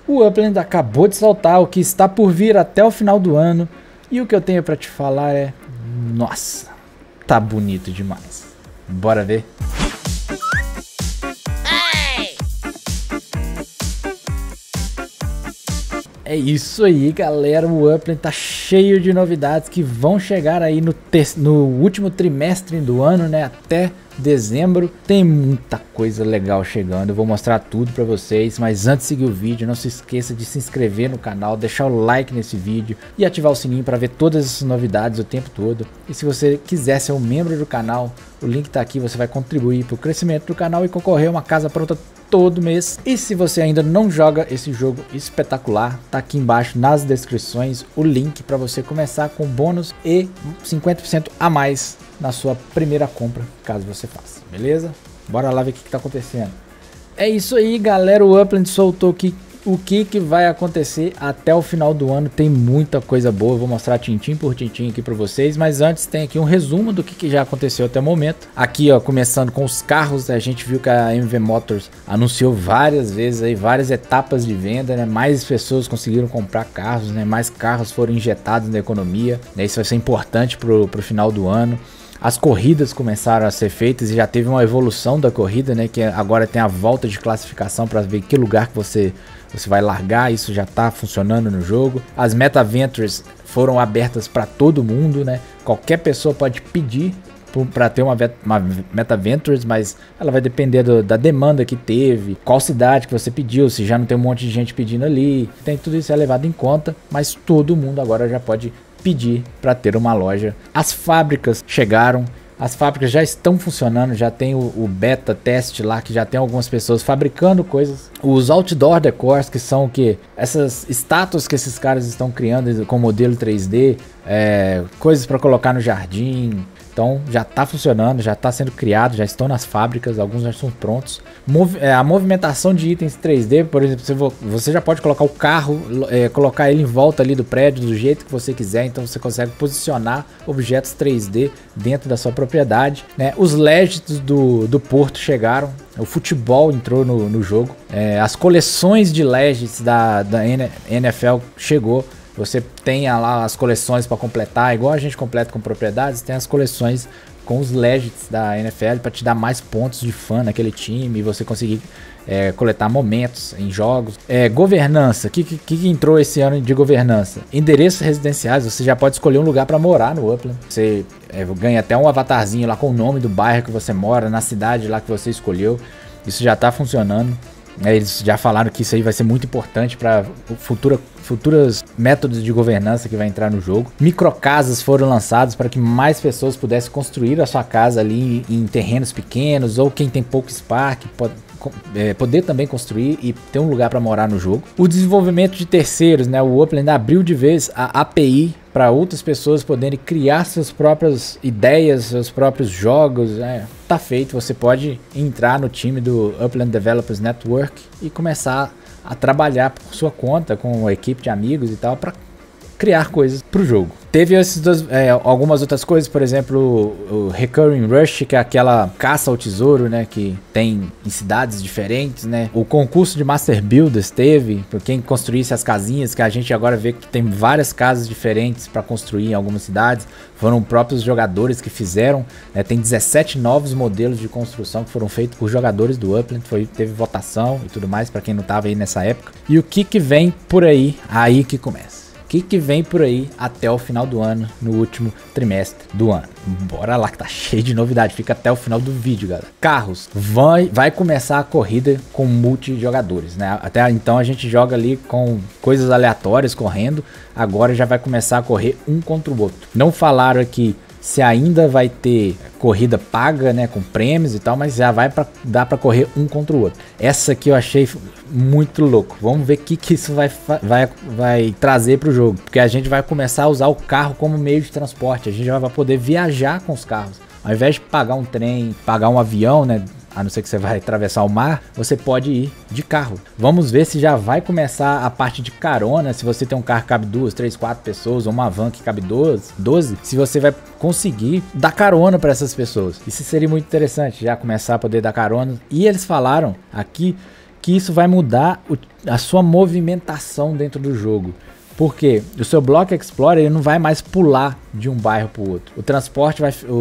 O Upland acabou de soltar o que está por vir até o final do ano. E o que eu tenho para te falar é... Nossa, tá bonito demais. Bora ver? É isso aí, galera. O Upland tá cheio de novidades que vão chegar aí no último trimestre do ano, né? Até dezembro. Tem muita coisa legal chegando. Eu vou mostrar tudo pra vocês. Mas antes de seguir o vídeo, não se esqueça de se inscrever no canal, deixar o like nesse vídeo e ativar o sininho para ver todas essas novidades o tempo todo. E se você quiser ser um membro do canal, o link tá aqui. Você vai contribuir para o crescimento do canal e concorrer a uma casa pronta todo mês. E se você ainda não joga esse jogo espetacular, tá aqui embaixo nas descrições o link para você começar com bônus e 50% a mais na sua primeira compra, caso você faça, beleza? Bora lá ver o que tá acontecendo. É isso aí, galera. O Upland soltou aqui o que vai acontecer até o final do ano. Tem muita coisa boa, eu vou mostrar tintim por tintim aqui para vocês, mas antes tem aqui um resumo do que já aconteceu até o momento. Aqui, ó, começando com os carros, a gente viu que a MV Motors anunciou várias vezes aí, várias etapas de venda, né? Mais pessoas conseguiram comprar carros, né? Mais carros foram injetados na economia, né? Isso vai ser importante pro final do ano. As corridas começaram a ser feitas e já teve uma evolução da corrida, né? Que agora tem a volta de classificação para ver que lugar que você vai largar. Isso já está funcionando no jogo. As Meta Ventures foram abertas para todo mundo, né? Qualquer pessoa pode pedir para ter uma Meta Ventures, mas ela vai depender da demanda que teve, qual cidade que você pediu, se já não tem um monte de gente pedindo ali. Tem tudo isso é levado em conta, mas todo mundo agora já pode pedir para ter uma loja. As fábricas chegaram, as fábricas já estão funcionando, já tem o beta teste lá, que já tem algumas pessoas fabricando coisas. Os outdoor decors, que são o que? Essas estátuas que esses caras estão criando com modelo 3D, coisas para colocar no jardim. Então já está funcionando, já está sendo criado, já estão nas fábricas, alguns já estão prontos. A movimentação de itens 3D, por exemplo, você já pode colocar o carro, colocar ele em volta ali do prédio do jeito que você quiser. Então você consegue posicionar objetos 3D dentro da sua propriedade, né? Os legends do Porto chegaram, o futebol entrou no jogo, as coleções de legends da NFL chegou. Você tem lá as coleções para completar, igual a gente completa com propriedades, tem as coleções com os legends da NFL para te dar mais pontos de fã naquele time e você conseguir coletar momentos em jogos. Governança, o que entrou esse ano de governança? Endereços residenciais, você já pode escolher um lugar para morar no Upland. Você ganha até um avatarzinho lá com o nome do bairro que você mora, na cidade lá que você escolheu. Isso já está funcionando. Eles já falaram que isso aí vai ser muito importante para futuros métodos de governança que vai entrar no jogo. Microcasas foram lançadas para que mais pessoas pudessem construir a sua casa ali em terrenos pequenos, ou quem tem pouco espaço poder também construir e ter um lugar para morar no jogo. O desenvolvimento de terceiros, né? O Upland abriu de vez a API para outras pessoas poderem criar suas próprias ideias, seus próprios jogos, né? Tá feito, você pode entrar no time do Upland Developers Network e começar a trabalhar por sua conta com uma equipe de amigos e tal para criar coisas para o jogo. Teve algumas outras coisas, por exemplo, o Recurring Rush, que é aquela caça ao tesouro, né, que tem em cidades diferentes, né. O concurso de Master Builders teve, por quem construísse as casinhas, que a gente agora vê que tem várias casas diferentes para construir em algumas cidades. Foram próprios jogadores que fizeram, né, tem 17 novos modelos de construção que foram feitos por jogadores do Upland, teve votação e tudo mais para quem não estava aí nessa época. E o que vem por aí que começa. O que vem por aí até o final do ano, no último trimestre do ano. Bora lá que tá cheio de novidade, fica até o final do vídeo, galera. Carros, vai começar a corrida com multijogadores, né? Até então a gente joga ali com coisas aleatórias correndo, agora já vai começar a correr um contra o outro. Não falaram aqui se ainda vai ter corrida paga, né, com prêmios e tal, mas já dar para correr um contra o outro. Essa aqui eu achei muito louco. Vamos ver o que isso vai trazer para o jogo, porque a gente vai começar a usar o carro como meio de transporte. A gente já vai poder viajar com os carros, ao invés de pagar um trem, pagar um avião, né? A não ser que você vai atravessar o mar, você pode ir de carro. Vamos ver se já vai começar a parte de carona, se você tem um carro que cabe 2, 3, 4 pessoas, ou uma van que cabe 12, se você vai conseguir dar carona para essas pessoas. Isso seria muito interessante, já começar a poder dar carona. E eles falaram aqui que isso vai mudar a sua movimentação dentro do jogo. Porque o seu Block Explorer ele não vai mais pular de um bairro para o outro. O transporte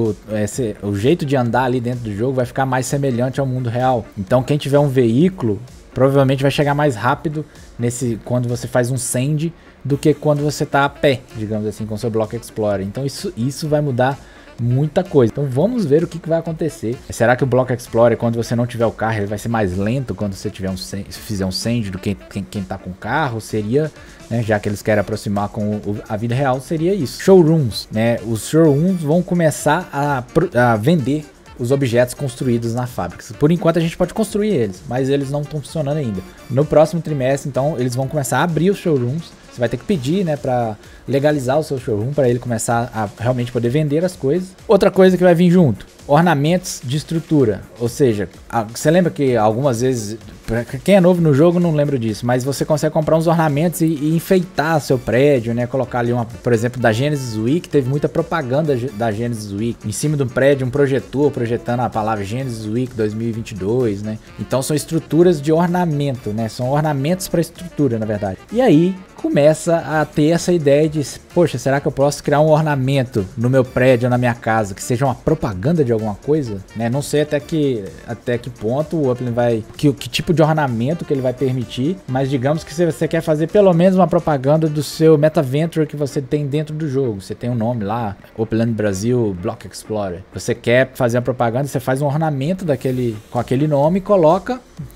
o jeito de andar ali dentro do jogo vai ficar mais semelhante ao mundo real. Então quem tiver um veículo provavelmente vai chegar mais rápido quando você faz um send do que quando você está a pé, digamos assim, com o seu Block Explorer. Então isso vai mudar muita coisa. Então vamos ver o que vai acontecer. Será que o Block Explorer, quando você não tiver o carro, ele vai ser mais lento quando você fizer um send do que quem tá com o carro? Seria, né, já que eles querem aproximar com a vida real, seria isso. Showrooms, né? Os showrooms vão começar a vender os objetos construídos na fábrica. Por enquanto a gente pode construir eles, mas eles não estão funcionando ainda. No próximo trimestre, então, eles vão começar a abrir os showrooms. Você vai ter que pedir, né, para legalizar o seu showroom, para ele começar a realmente poder vender as coisas. Outra coisa que vai vir junto, ornamentos de estrutura. Ou seja, você lembra que algumas vezes, pra quem é novo no jogo não lembra disso, mas você consegue comprar uns ornamentos e enfeitar seu prédio, né, colocar ali por exemplo, da Genesis Week, teve muita propaganda da Genesis Week, em cima de um prédio, um projetor projetando a palavra Genesis Week 2022, né. Então são estruturas de ornamento, né, são ornamentos para estrutura, na verdade. E aí começa a ter essa ideia de, poxa, será que eu posso criar um ornamento no meu prédio ou na minha casa que seja uma propaganda de alguma coisa, né? Não sei até que ponto o Upland vai, que tipo de ornamento que ele vai permitir, mas digamos que se você quer fazer pelo menos uma propaganda do seu MetaVenture que você tem dentro do jogo, você tem um nome lá, Upland Brasil Block Explorer, você quer fazer a propaganda, você faz um ornamento com aquele nome e coloca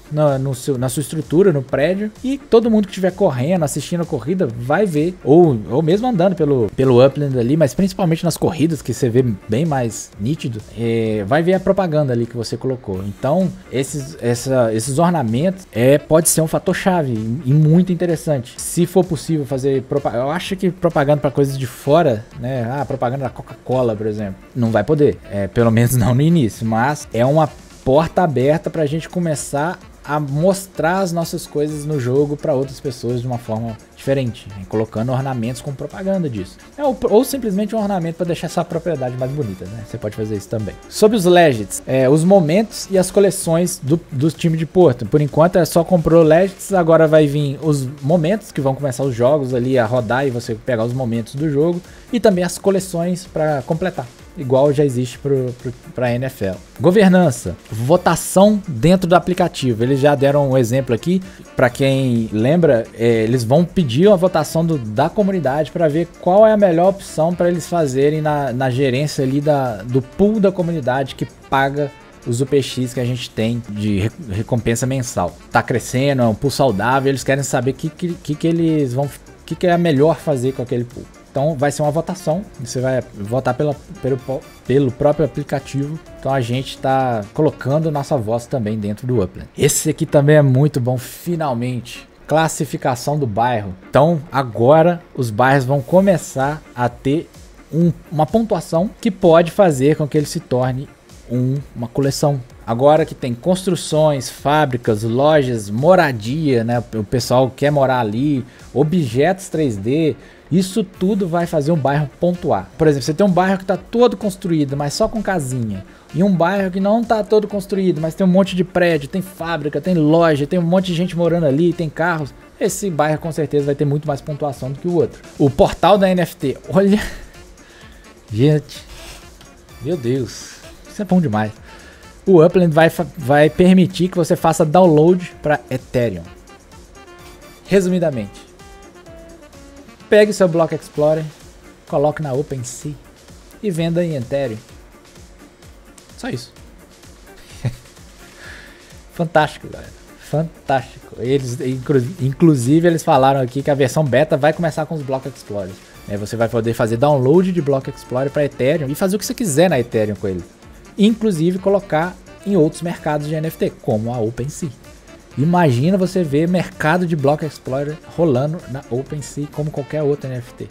na sua estrutura, no prédio, e todo mundo que estiver correndo, assistindo a corrida, vai ver, ou mesmo andando pelo Upland ali, mas principalmente nas corridas, que você vê bem mais nítido, vai ver a propaganda ali que você colocou. Então, esses ornamentos pode ser um fator chave e muito interessante. Se for possível fazer propaganda, eu acho que propaganda para coisas de fora, né, propaganda da Coca-Cola, por exemplo, não vai poder, pelo menos não no início, mas é uma porta aberta para a gente começar a mostrar as nossas coisas no jogo para outras pessoas de uma forma diferente, né? Colocando ornamentos com propaganda disso. Ou simplesmente um ornamento para deixar essa propriedade mais bonita, né? Você pode fazer isso também. Sobre os Legends, os momentos e as coleções dos times de Porto. Por enquanto só comprou Legends, agora vai vir os momentos, que vão começar os jogos ali a rodar e você pegar os momentos do jogo, e também as coleções para completar, igual já existe para a NFL. Governança, votação dentro do aplicativo. Eles já deram um exemplo aqui, para quem lembra, eles vão pedir uma votação da comunidade para ver qual é a melhor opção para eles fazerem na gerência ali do pool da comunidade que paga os UPX que a gente tem de recompensa mensal. Tá crescendo, é um pool saudável, eles querem saber o que é melhor fazer com aquele pool. Então vai ser uma votação, você vai votar pelo próprio aplicativo. Então a gente está colocando nossa voz também dentro do Upland. Esse aqui também é muito bom, finalmente. Classificação do bairro. Então agora os bairros vão começar a ter uma pontuação que pode fazer com que ele se torne uma coleção. Agora que tem construções, fábricas, lojas, moradia, né? O pessoal quer morar ali, objetos 3D, isso tudo vai fazer um bairro pontuar. Por exemplo, você tem um bairro que está todo construído, mas só com casinha, e um bairro que não está todo construído, mas tem um monte de prédio, tem fábrica, tem loja, tem um monte de gente morando ali, tem carros. Esse bairro com certeza vai ter muito mais pontuação do que o outro. O portal da NFT, olha, gente, meu Deus, isso é bom demais. O Upland vai permitir que você faça download para Ethereum. Resumidamente, pegue seu Block Explorer, coloque na OpenSea e venda em Ethereum. Só isso. Fantástico, galera. Fantástico. Inclusive, eles falaram aqui que a versão beta vai começar com os Block Explorers. Você vai poder fazer download de Block Explorer para Ethereum e fazer o que você quiser na Ethereum com ele. Inclusive colocar em outros mercados de NFT, como a OpenSea. Imagina você ver mercado de Block Explorer rolando na OpenSea como qualquer outro NFT.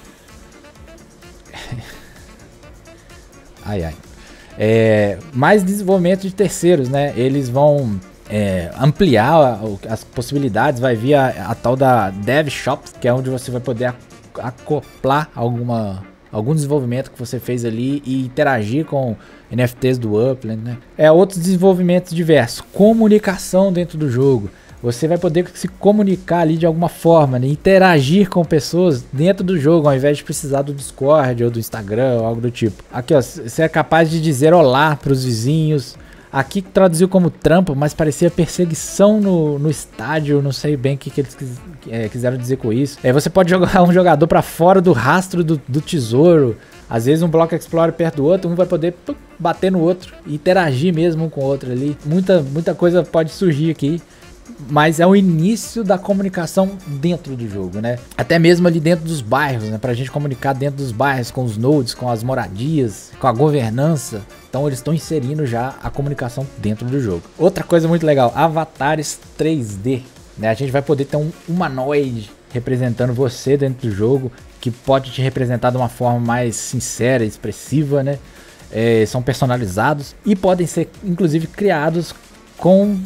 Ai, ai. Mais desenvolvimento de terceiros, né? Eles vão ampliar as possibilidades, vai vir a tal da Dev Shops, que é onde você vai poder acoplar algum desenvolvimento que você fez ali e interagir com NFTs do Upland, né? Outros desenvolvimentos diversos, comunicação dentro do jogo. você vai poder se comunicar ali de alguma forma, né? Interagir com pessoas dentro do jogo, ao invés de precisar do Discord ou do Instagram ou algo do tipo. Aqui, ó, você é capaz de dizer olá para os vizinhos. Aqui traduziu como trampo, mas parecia perseguição no estádio, não sei bem o que eles quiseram dizer com isso. Você pode jogar um jogador para fora do rastro do tesouro. Às vezes um Block Explorer perto do outro, um vai poder bater no outro, interagir mesmo um com o outro ali. Muita coisa pode surgir aqui, mas é o início da comunicação dentro do jogo, né? Até mesmo ali dentro dos bairros, né? Pra gente comunicar dentro dos bairros, com os nodes, com as moradias, com a governança. Então eles estão inserindo já a comunicação dentro do jogo. Outra coisa muito legal, avatares 3D, né? A gente vai poder ter um humanoide representando você dentro do jogo, que pode te representar de uma forma mais sincera, expressiva, né? São personalizados e podem ser, inclusive, criados com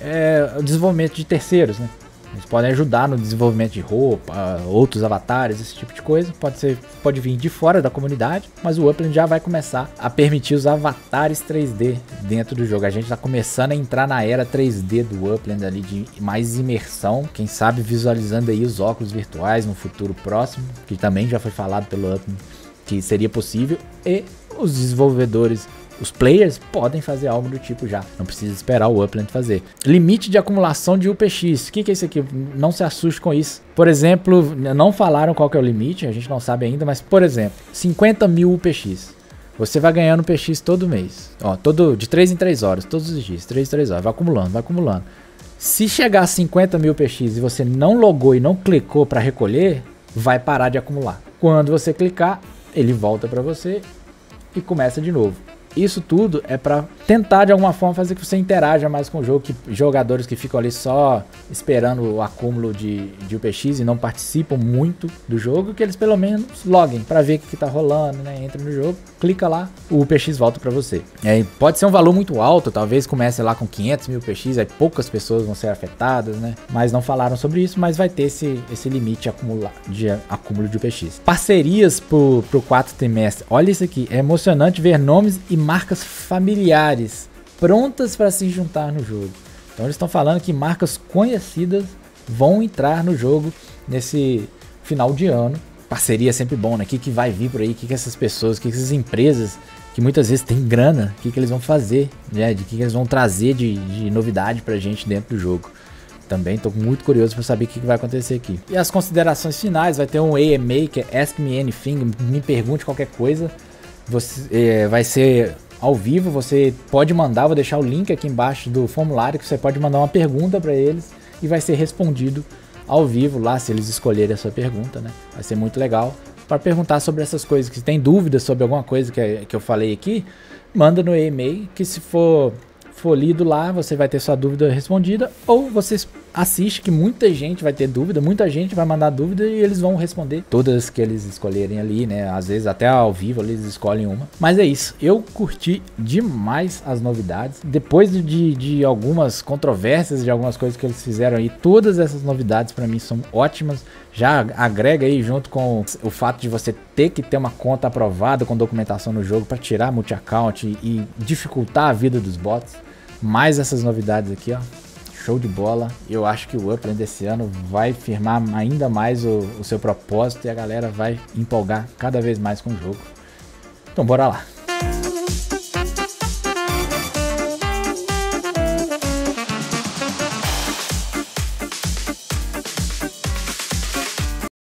o desenvolvimento de terceiros, né? Eles podem ajudar no desenvolvimento de roupa, outros avatares, esse tipo de coisa. Pode vir de fora da comunidade, mas o Upland já vai começar a permitir os avatares 3D dentro do jogo. A gente está começando a entrar na era 3D do Upland ali, de mais imersão. Quem sabe visualizando aí os óculos virtuais no futuro próximo, que também já foi falado pelo Upland que seria possível. E os desenvolvedores, os players, podem fazer algo do tipo já. Não precisa esperar o Upland fazer. Limite de acumulação de UPX. O que é isso aqui? Não se assuste com isso. Por exemplo, não falaram qual que é o limite. A gente não sabe ainda. Mas, por exemplo, 50 mil UPX. Você vai ganhando UPX todo mês. Ó, de 3 em 3 horas. Todos os dias. 3 em 3 horas. Vai acumulando, vai acumulando. Se chegar a 50 mil UPX e você não logou e não clicou para recolher, vai parar de acumular. Quando você clicar, ele volta para você e começa de novo. Isso tudo é para tentar de alguma forma fazer que você interaja mais com o jogo, que jogadores que ficam ali só esperando o acúmulo de UPX e não participam muito do jogo, que eles pelo menos loguem para ver o que tá rolando, né? Entra no jogo, clica lá, o UPX volta para você. Pode ser um valor muito alto, talvez comece lá com 500 mil UPX, aí poucas pessoas vão ser afetadas, né? Mas não falaram sobre isso, mas vai ter esse limite de acúmulo de UPX. Parcerias pro 4º trimestre. Olha isso aqui, é emocionante ver nomes e marcas familiares prontas para se juntar no jogo. Então eles estão falando que marcas conhecidas vão entrar no jogo nesse final de ano. Parceria é sempre bom, né? O que vai vir por aí? O que essas pessoas, o que essas empresas que muitas vezes têm grana, o que eles vão fazer, né? De que eles vão trazer de novidade pra gente dentro do jogo. Também estou muito curioso para saber o que vai acontecer aqui. E as considerações finais, vai ter um AMA, que é Ask Me Anything, me pergunte qualquer coisa. Vai ser ao vivo, você pode mandar, vou deixar o link aqui embaixo do formulário, que você pode mandar uma pergunta para eles e vai ser respondido ao vivo lá, se eles escolherem a sua pergunta, né? Vai ser muito legal para perguntar sobre essas coisas. Que tem dúvidas sobre alguma coisa que eu falei aqui, manda no e-mail, que se for lido lá, você vai ter sua dúvida respondida, ou você assiste, que muita gente vai ter dúvida, muita gente vai mandar dúvida e eles vão responder todas que eles escolherem ali, né? Às vezes até ao vivo eles escolhem uma. Mas é isso, eu curti demais as novidades. Depois de algumas controvérsias, de algumas coisas que eles fizeram aí, todas essas novidades para mim são ótimas. Já agrega aí junto com o fato de você ter que ter uma conta aprovada com documentação no jogo para tirar multi-account e dificultar a vida dos bots. Mais essas novidades aqui, ó. Show de bola. Eu acho que o Upland desse ano vai firmar ainda mais o seu propósito e a galera vai empolgar cada vez mais com o jogo. Então bora lá.